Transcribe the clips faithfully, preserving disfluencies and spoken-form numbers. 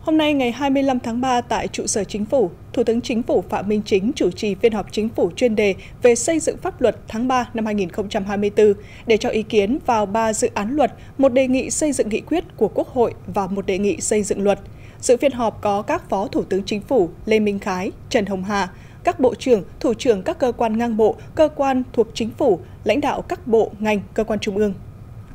Hôm nay ngày hai mươi lăm tháng ba tại trụ sở Chính phủ, Thủ tướng Chính phủ Phạm Minh Chính chủ trì phiên họp Chính phủ chuyên đề về xây dựng pháp luật tháng ba năm hai nghìn không trăm hai mươi tư để cho ý kiến vào ba dự án luật, một đề nghị xây dựng nghị quyết của Quốc hội và một đề nghị xây dựng luật. Dự phiên họp có các Phó Thủ tướng Chính phủ Lê Minh Khái, Trần Hồng Hà, các Bộ trưởng, Thủ trưởng các cơ quan ngang bộ, cơ quan thuộc Chính phủ, lãnh đạo các bộ, ngành, cơ quan trung ương.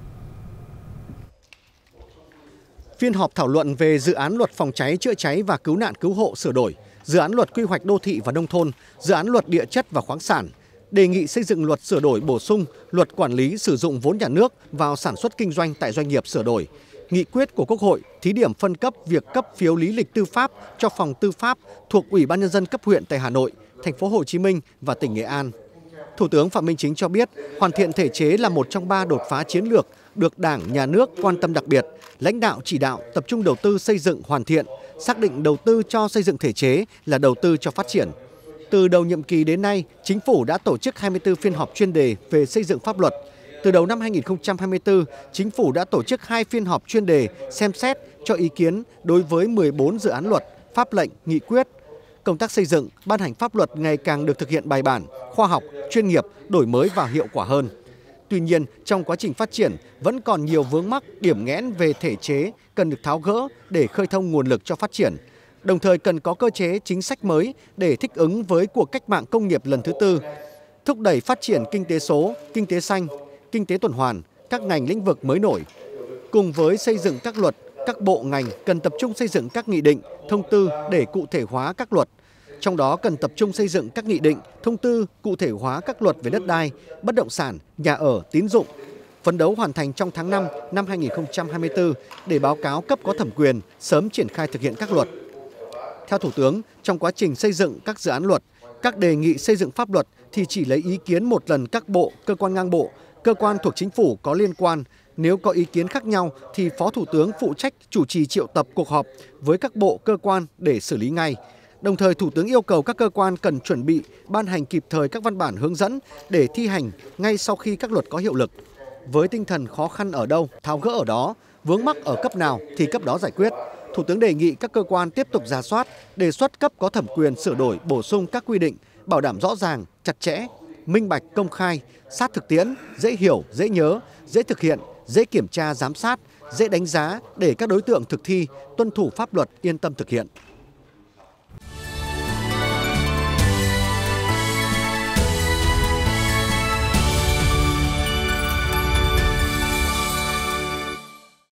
Phiên họp thảo luận về dự án luật phòng cháy chữa cháy và cứu nạn cứu hộ sửa đổi, dự án luật quy hoạch đô thị và nông thôn, dự án luật địa chất và khoáng sản, đề nghị xây dựng luật sửa đổi bổ sung luật quản lý sử dụng vốn nhà nước vào sản xuất kinh doanh tại doanh nghiệp sửa đổi, nghị quyết của Quốc hội thí điểm phân cấp việc cấp phiếu lý lịch tư pháp cho phòng tư pháp thuộc Ủy ban nhân dân cấp huyện tại Hà Nội, Thành phố Hồ Chí Minh và tỉnh Nghệ An. Thủ tướng Phạm Minh Chính cho biết, hoàn thiện thể chế là một trong ba đột phá chiến lược được Đảng, Nhà nước quan tâm đặc biệt, lãnh đạo chỉ đạo tập trung đầu tư xây dựng hoàn thiện, xác định đầu tư cho xây dựng thể chế là đầu tư cho phát triển. Từ đầu nhiệm kỳ đến nay, Chính phủ đã tổ chức hai mươi tư phiên họp chuyên đề về xây dựng pháp luật. Từ đầu năm hai nghìn không trăm hai mươi tư, Chính phủ đã tổ chức hai phiên họp chuyên đề xem xét cho ý kiến đối với mười bốn dự án luật, pháp lệnh, nghị quyết. Công tác xây dựng, ban hành pháp luật ngày càng được thực hiện bài bản, khoa học, chuyên nghiệp, đổi mới và hiệu quả hơn. Tuy nhiên, trong quá trình phát triển vẫn còn nhiều vướng mắc, điểm nghẽn về thể chế cần được tháo gỡ để khơi thông nguồn lực cho phát triển. Đồng thời cần có cơ chế chính sách mới để thích ứng với cuộc cách mạng công nghiệp lần thứ tư, thúc đẩy phát triển kinh tế số, kinh tế xanh, kinh tế tuần hoàn, các ngành lĩnh vực mới nổi. Cùng với xây dựng các luật, các bộ ngành cần tập trung xây dựng các nghị định, thông tư để cụ thể hóa các luật. Trong đó cần tập trung xây dựng các nghị định, thông tư, cụ thể hóa các luật về đất đai, bất động sản, nhà ở, tín dụng, phấn đấu hoàn thành trong tháng năm năm hai nghìn không trăm hai mươi tư để báo cáo cấp có thẩm quyền sớm triển khai thực hiện các luật. Theo Thủ tướng, trong quá trình xây dựng các dự án luật, các đề nghị xây dựng pháp luật thì chỉ lấy ý kiến một lần các bộ, cơ quan ngang bộ, cơ quan thuộc Chính phủ có liên quan. Nếu có ý kiến khác nhau thì Phó Thủ tướng phụ trách chủ trì triệu tập cuộc họp với các bộ, cơ quan để xử lý ngay. Đồng thời, Thủ tướng yêu cầu các cơ quan cần chuẩn bị ban hành kịp thời các văn bản hướng dẫn để thi hành ngay sau khi các luật có hiệu lực. Với tinh thần khó khăn ở đâu, tháo gỡ ở đó, vướng mắc ở cấp nào thì cấp đó giải quyết. Thủ tướng đề nghị các cơ quan tiếp tục rà soát, đề xuất cấp có thẩm quyền sửa đổi, bổ sung các quy định, bảo đảm rõ ràng, chặt chẽ, minh bạch, công khai, sát thực tiễn, dễ hiểu, dễ nhớ, dễ thực hiện, dễ kiểm tra, giám sát, dễ đánh giá để các đối tượng thực thi, tuân thủ pháp luật yên tâm thực hiện.